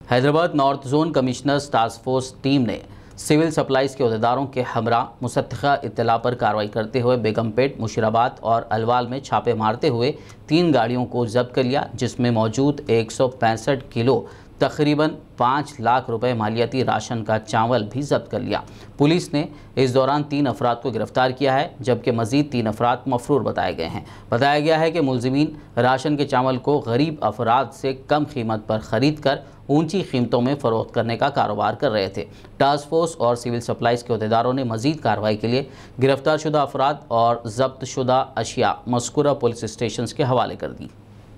Hyderabad north zone commissioner's task force team ने civil supplies के अहदेदारों के हमरा मुसद्दक़ा इत्तला पर कार्रवाई करते हुए बेगमपेट, मुशीराबाद और अलवाल में छापे मारते हुए 3 गाड़ियों को जब्त कर लिया, जिसमें मौजूद 165 किलो तकरीबन 5 लाख रुपए मालियाती राशन का चावल भी जब्त कर लिया। पुलिस ने इस दौरान 3 अफराद को गिरफ्तार किया है, जबकि मजीद 3 अफराद मफरूर बताए गए हैं। बताया गया है कि मुलजिमीन राशन के चावल को गरीब अफराद से कम कीमत पर ख़रीद कर ऊंची कीमतों में फ़रोख्त करने का कारोबार कर रहे थे। टास्क फोर्स और सिविल सप्लाईज़ के अहदेदारों ने मजीद कार्रवाई के लिए गिरफ्तार शुदा अफराद और जब्त शुदा अशिया मज़कूरा पुलिस स्टेशन के हवाले कर दी।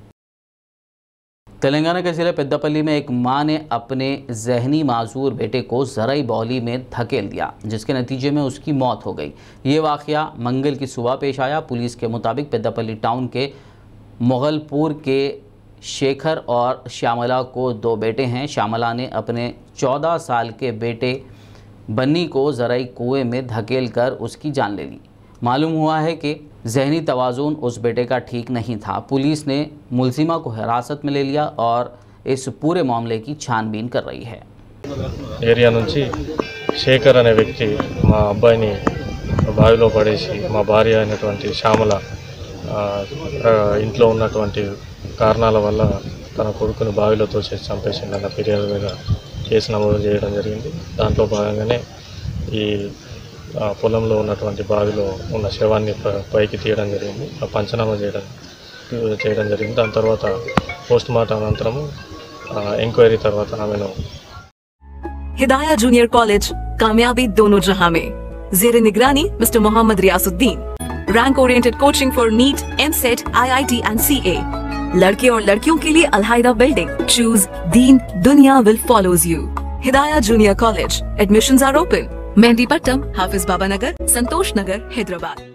तेलंगाना के ज़िले पेद्दापल्ली में एक मां ने अपने जहनी माजूर बेटे को ज़राई बौली में धकेल दिया, जिसके नतीजे में उसकी मौत हो गई। ये वाक़या मंगल की सुबह पेश आया। पुलिस के मुताबिक पेद्दापल्ली टाउन के मुगलपुर के शेखर और श्यामला को 2 बेटे हैं। श्यामला ने अपने 14 साल के बेटे बन्नी को ज़राई कुएं में धकेल कर उसकी जान ले ली। मालूम हुआ है कि जहनी तवाज़ुन उस बेटे का ठीक नहीं था। पुलिस ने मुलजिमा को हिरासत में ले लिया और इस पूरे मामले की छानबीन कर रही है। ఏరియా నుంచి శేఖర్ అనే వ్యక్తి మా అబ్బాయిని బావిలో పడేసి మా భార్య అయినటువంటి శ్యామల ఇంట్లో ఉన్నటువంటి కారణాల వల్ల తన కొడుకుని బావిలో తోసేసి చంపేసిందన్న ఫిర్యాదు మీద కేసు నమోదు చేయడం జరిగింది। దాంట్లో భాగంగానే ఈ పొలంలో ఉన్నటువంటి బావిలో ఉన్న శవాన్ని పైకి తీయడం జరిగింది, పంచనామా చేయడం జరిగింది। దాని తర్వాత పోస్ట్ మార్టం అనంతరము ఎంక్వైరీ తర్వాత ఆమెను हिदाया जूनियर कॉलेज कामयाबी दोनों जहां में ज़ेरे निगरानी mister Mohammed Riyasuddin. Rank oriented coaching for NEET, EAMCET, IIT and CA। लड़के और लड़कियों के लिए अलहायदा बिल्डिंग। चूज दीन दुनिया will follows you. Hidaya junior college. Admissions are open. Mehdipatnam, Hafeez Baba Nagar, Santosh Nagar, Hyderabad.